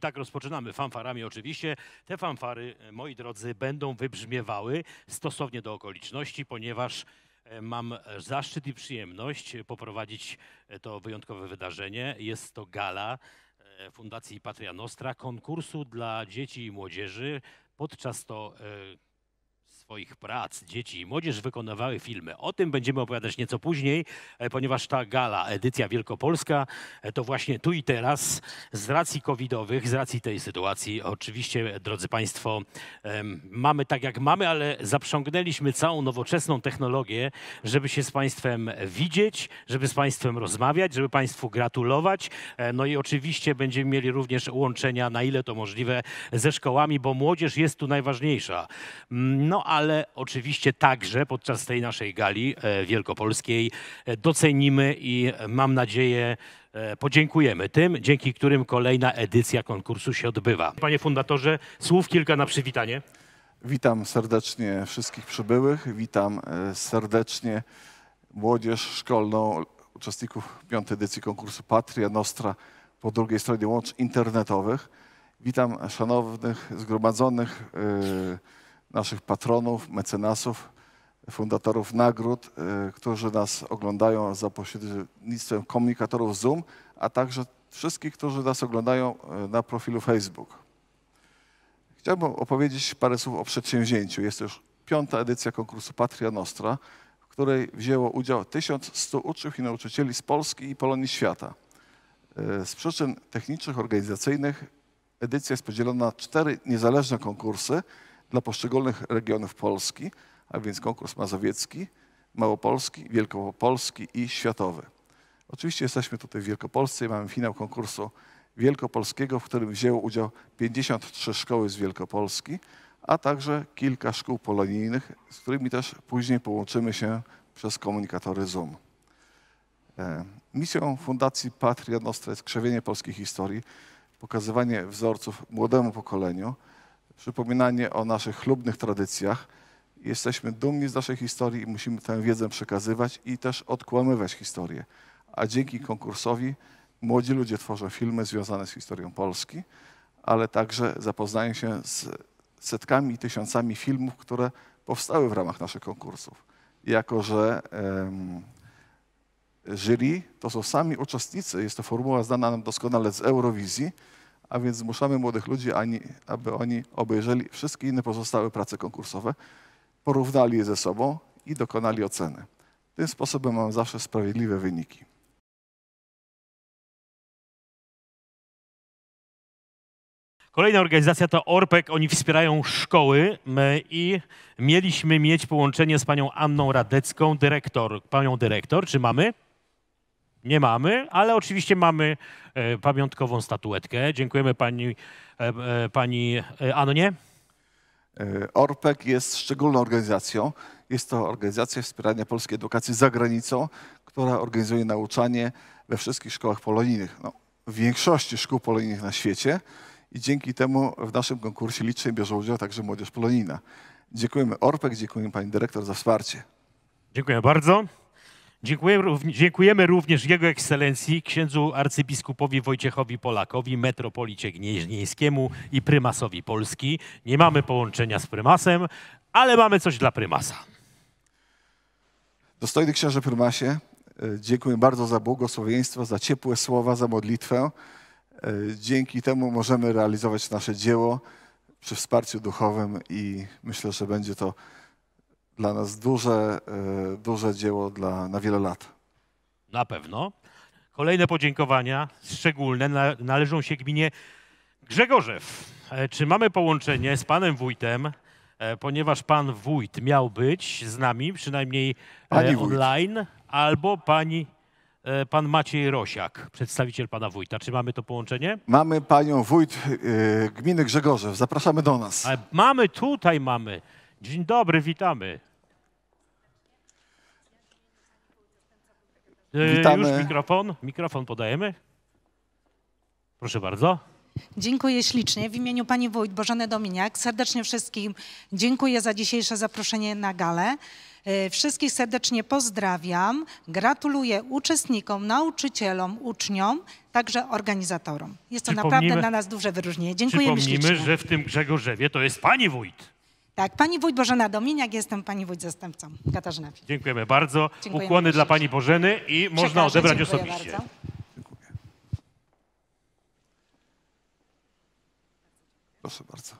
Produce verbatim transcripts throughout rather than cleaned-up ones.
tak rozpoczynamy fanfarami oczywiście. Te fanfary, moi drodzy, będą wybrzmiewały stosownie do okoliczności, ponieważ mam zaszczyt i przyjemność poprowadzić to wyjątkowe wydarzenie. Jest to gala Fundacji Patria Nostra, konkursu dla dzieci i młodzieży. Podczas to swoich prac dzieci i młodzież wykonywały filmy. O tym będziemy opowiadać nieco później, ponieważ ta gala, edycja wielkopolska, to właśnie tu i teraz z racji covidowych, z racji tej sytuacji, oczywiście, drodzy Państwo, mamy tak jak mamy, ale zaprzągnęliśmy całą nowoczesną technologię, żeby się z Państwem widzieć, żeby z Państwem rozmawiać, żeby Państwu gratulować. No i oczywiście będziemy mieli również łączenia, na ile to możliwe, ze szkołami, bo młodzież jest tu najważniejsza. No ale oczywiście także podczas tej naszej gali e, wielkopolskiej e, docenimy i e, mam nadzieję e, podziękujemy tym, dzięki którym kolejna edycja konkursu się odbywa. Panie fundatorze, słów kilka na przywitanie. Witam serdecznie wszystkich przybyłych, witam e, serdecznie młodzież szkolną, uczestników piątej edycji konkursu Patria Nostra po drugiej stronie łączy internetowych. Witam szanownych zgromadzonych e, naszych patronów, mecenasów, fundatorów nagród, y, którzy nas oglądają za pośrednictwem komunikatorów Zoom, a także wszystkich, którzy nas oglądają y, na profilu Facebook. Chciałbym opowiedzieć parę słów o przedsięwzięciu. Jest to już piąta edycja konkursu Patria Nostra, w której wzięło udział tysiąc sto uczniów i nauczycieli z Polski i Polonii świata. Y, z przyczyn technicznych, organizacyjnych edycja jest podzielona na cztery niezależne konkursy dla poszczególnych regionów Polski, a więc konkurs mazowiecki, małopolski, wielkopolski i światowy. Oczywiście jesteśmy tutaj w Wielkopolsce i mamy finał konkursu wielkopolskiego, w którym wzięło udział pięćdziesiąt trzy szkoły z Wielkopolski, a także kilka szkół polonijnych, z którymi też później połączymy się przez komunikatory Zoom. Misją Fundacji Patria Nostra jest krzewienie polskiej historii, pokazywanie wzorców młodemu pokoleniu, przypominanie o naszych chlubnych tradycjach. Jesteśmy dumni z naszej historii i musimy tę wiedzę przekazywać i też odkłamywać historię. A dzięki konkursowi młodzi ludzie tworzą filmy związane z historią Polski, ale także zapoznają się z setkami i tysiącami filmów, które powstały w ramach naszych konkursów. Jako że um, jury to są sami uczestnicy, jest to formuła znana nam doskonale z Eurowizji, a więc zmuszamy młodych ludzi, aby oni obejrzeli wszystkie inne pozostałe prace konkursowe, porównali je ze sobą i dokonali oceny. Tym sposobem mamy zawsze sprawiedliwe wyniki. Kolejna organizacja to Orpek, oni wspierają szkoły i mieliśmy mieć połączenie z panią Anną Radecką, dyrektor, panią dyrektor, czy mamy? Nie mamy, ale oczywiście mamy e, pamiątkową statuetkę. Dziękujemy pani, e, e, pani Annie. Orpek jest szczególną organizacją. Jest to organizacja wspierania polskiej edukacji za granicą, która organizuje nauczanie we wszystkich szkołach polonijnych. No, w większości szkół polonijnych na świecie i dzięki temu w naszym konkursie licznie bierze udział także młodzież polonijna. Dziękujemy Orpek, dziękujemy pani dyrektor za wsparcie. Dziękuję bardzo. Dziękujemy, dziękujemy również Jego Ekscelencji, księdzu arcybiskupowi Wojciechowi Polakowi, metropolicie gnieźnieńskiemu i prymasowi Polski. Nie mamy połączenia z prymasem, ale mamy coś dla prymasa. Dostojny księże prymasie, dziękuję bardzo za błogosławieństwo, za ciepłe słowa, za modlitwę. Dzięki temu możemy realizować nasze dzieło przy wsparciu duchowym i myślę, że będzie to dla nas duże, duże dzieło dla, na wiele lat. Na pewno. Kolejne podziękowania szczególne należą się gminie Grzegorzew. Czy mamy połączenie z panem wójtem, ponieważ pan wójt miał być z nami, przynajmniej pani online, wójt. Albo pani, pan Maciej Rosiak, przedstawiciel pana wójta. Czy mamy to połączenie? Mamy panią wójt gminy Grzegorzew. Zapraszamy do nas. Ale mamy, tutaj mamy. Dzień dobry, witamy. Witamy. Już mikrofon, mikrofon podajemy. Proszę bardzo. Dziękuję ślicznie. W imieniu pani wójt Bożeny Dominiak serdecznie wszystkim dziękuję za dzisiejsze zaproszenie na galę. E, Wszystkich serdecznie pozdrawiam. Gratuluję uczestnikom, nauczycielom, uczniom, także organizatorom. Jest to Przypomnijmy- naprawdę dla nas duże wyróżnienie. Dziękujemy Przypomnijmy, ślicznie. że w tym Grzegorzewie to jest pani wójt. Tak, pani wójt Bożena Dominiak, jestem pani wójt zastępcą Katarzyna Fil. Dziękujemy bardzo. Dziękujemy Ukłony dla ślicznie. pani Bożeny i można Przekażę, odebrać dziękuję osobiście. bardzo. Dziękuję. Proszę bardzo.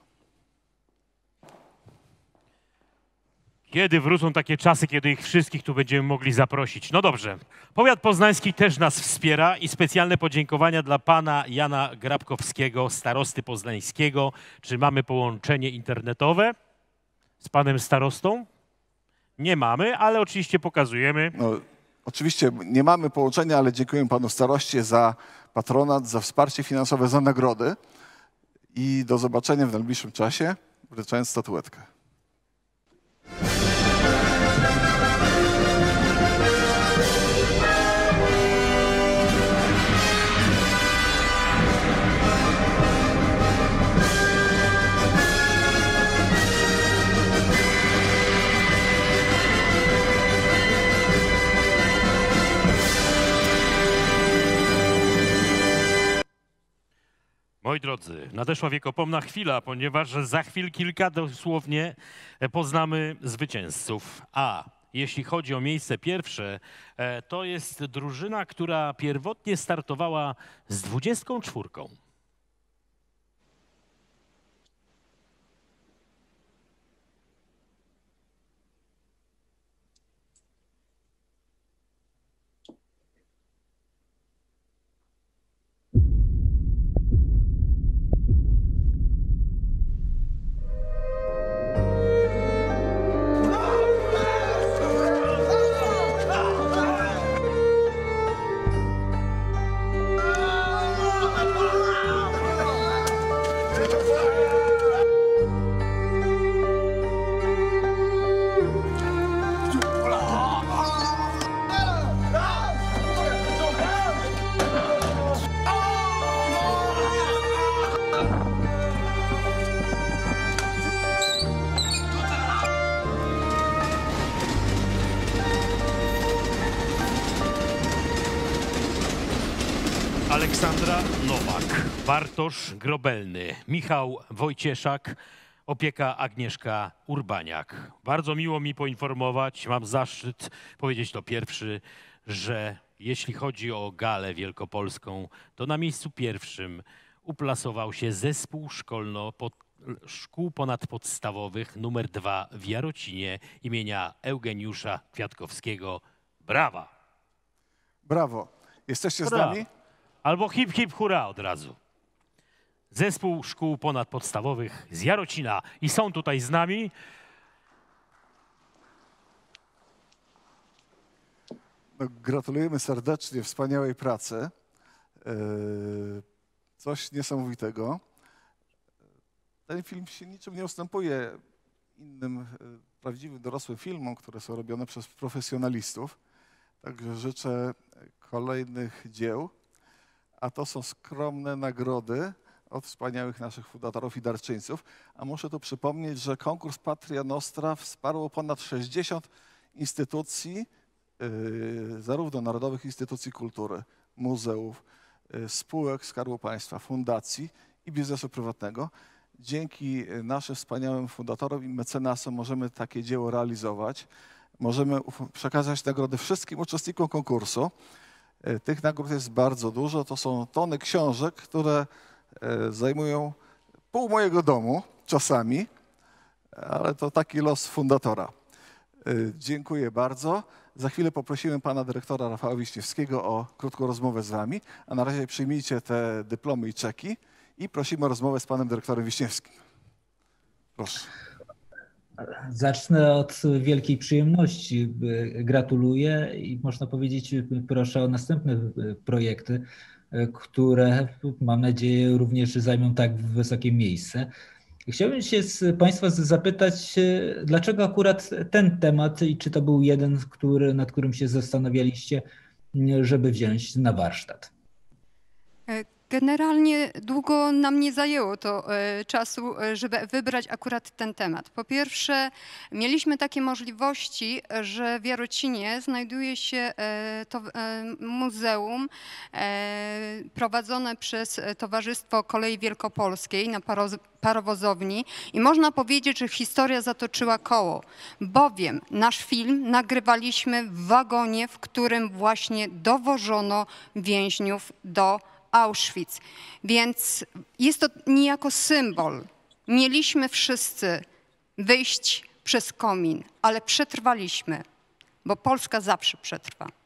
Kiedy wrócą takie czasy, kiedy ich wszystkich tu będziemy mogli zaprosić? No dobrze. Powiat poznański też nas wspiera i specjalne podziękowania dla pana Jana Grabkowskiego, starosty poznańskiego. Czy mamy połączenie internetowe z panem starostą? Nie mamy, ale oczywiście pokazujemy. No, oczywiście nie mamy połączenia, ale dziękuję panu staroście za patronat, za wsparcie finansowe, za nagrody i do zobaczenia w najbliższym czasie, wręczając statuetkę. Moi drodzy, nadeszła wiekopomna chwila, ponieważ za chwil kilka dosłownie poznamy zwycięzców. A jeśli chodzi o miejsce pierwsze, e, to jest drużyna, która pierwotnie startowała z dwudziestką czwórką. Aleksandra Nowak, Bartosz Grobelny, Michał Wojcieszak, opieka Agnieszka Urbaniak. Bardzo miło mi poinformować, mam zaszczyt powiedzieć to pierwszy, że jeśli chodzi o galę wielkopolską, to na miejscu pierwszym uplasował się zespół szkolno pod, szkół ponadpodstawowych numer dwa w Jarocinie imienia Eugeniusza Kwiatkowskiego. Brawa! Brawo. Jesteście z Brawo. nami? Albo hip hip hura od razu. Zespół szkół ponadpodstawowych z Jarocina i są tutaj z nami. No, gratulujemy serdecznie wspaniałej pracy. Yy, coś niesamowitego. Ten film się niczym nie ustępuje innym yy, prawdziwym dorosłym filmom, które są robione przez profesjonalistów. Także życzę kolejnych dzieł. A to są skromne nagrody od wspaniałych naszych fundatorów i darczyńców. A muszę tu przypomnieć, że konkurs Patria Nostra wsparło ponad sześćdziesiąt instytucji, yy, zarówno narodowych instytucji kultury, muzeów, yy, spółek Skarbu Państwa, fundacji i biznesu prywatnego. Dzięki naszym wspaniałym fundatorom i mecenasom możemy takie dzieło realizować. Możemy przekazać nagrody wszystkim uczestnikom konkursu. Tych nagród jest bardzo dużo. To są tony książek, które zajmują pół mojego domu czasami, ale to taki los fundatora. Dziękuję bardzo. Za chwilę poprosimy pana dyrektora Rafała Wiśniewskiego o krótką rozmowę z wami, a na razie przyjmijcie te dyplomy i czeki i prosimy o rozmowę z panem dyrektorem Wiśniewskim. Proszę. Zacznę od wielkiej przyjemności. Gratuluję i można powiedzieć, proszę o następne projekty, które mam nadzieję również zajmą tak wysokie miejsce. Chciałbym się z Państwa zapytać, dlaczego akurat ten temat i czy to był jeden, który, nad którym się zastanawialiście, żeby wziąć na warsztat? Generalnie długo nam nie zajęło to e, czasu, e, żeby wybrać akurat ten temat. Po pierwsze, mieliśmy takie możliwości, że w Jarocinie znajduje się e, to e, muzeum e, prowadzone przez Towarzystwo Kolei Wielkopolskiej na paroz, parowozowni i można powiedzieć, że historia zatoczyła koło, bowiem nasz film nagrywaliśmy w wagonie, w którym właśnie dowożono więźniów do Auschwitz. Więc jest to niejako symbol. Mieliśmy wszyscy wyjść przez komin, ale przetrwaliśmy, bo Polska zawsze przetrwa.